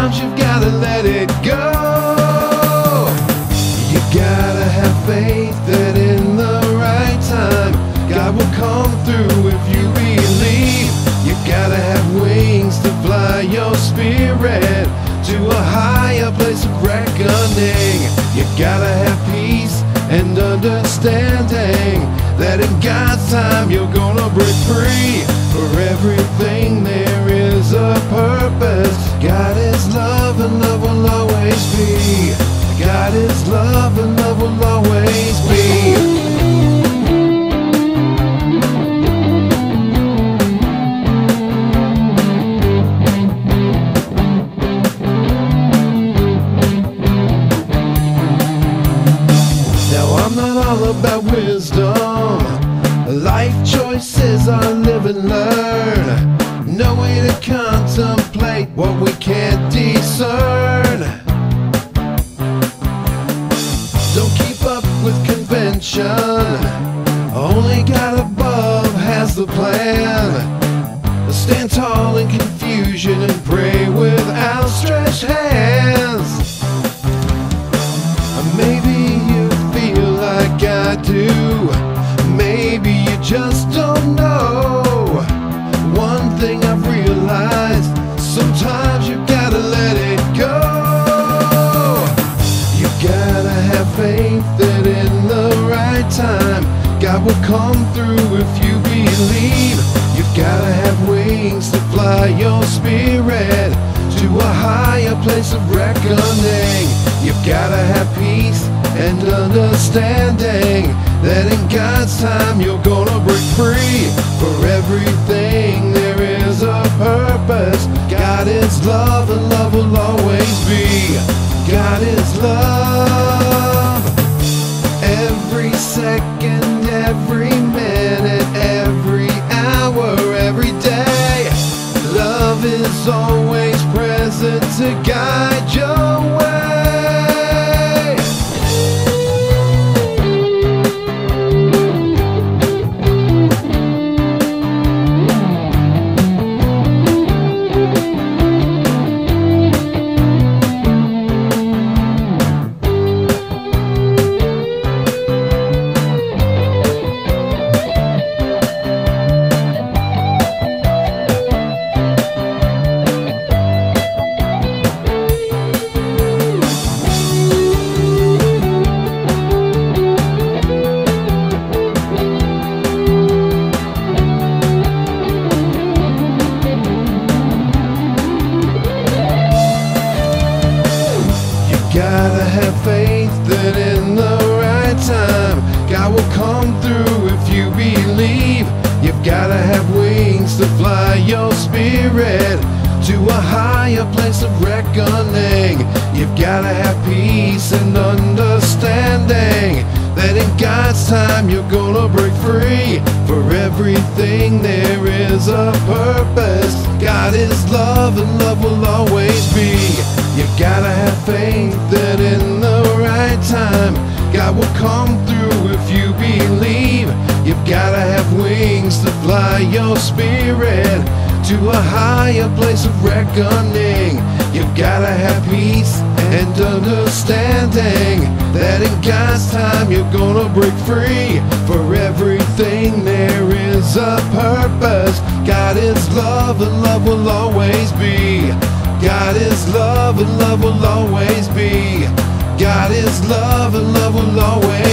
sometimes you've gotta let it go. You gotta have faith that in the right time God will come through if you believe. You gotta have wings to fly your spirit to a higher place of reckoning. You gotta have peace and understanding that in God's time you're gonna break free. For everything there is a purpose. God is love and love will always be. God is love and love will always be. About wisdom, life choices are live and learn. No way to contemplate what we can't discern. Don't keep up with convention. Only God above has the plan. Stand tall in confusion and pray with outstretched hands. Maybe you feel like I do. Maybe you just don't know. One thing I've realized, sometimes you gotta let it go. You gotta have faith that in the right time God will come through if you believe. You gotta have wings to fly your spirit to a higher place of reckoning. You've gotta have peace and understanding that in God's time you're gonna break free. For everything there is a purpose. God is love and love will always be. God is love. Every second, every minute, every hour, every day, love is always present to guide your way. Gotta have faith that in the right time God will come through if you believe. You've gotta have wings to fly your spirit to a higher place of reckoning. You've gotta have peace and understanding that in God's time you're gonna break free. For everything there is a purpose. God is love and love will always be. You gotta have faith that in the right time God will come through if you believe. You've gotta have wings to fly your spirit to a higher place of reckoning. You've gotta have peace and understanding that in God's time you're gonna break free. For everything there is a purpose. God is love and love will always be. God is love and love will always be. God is love and love will always be.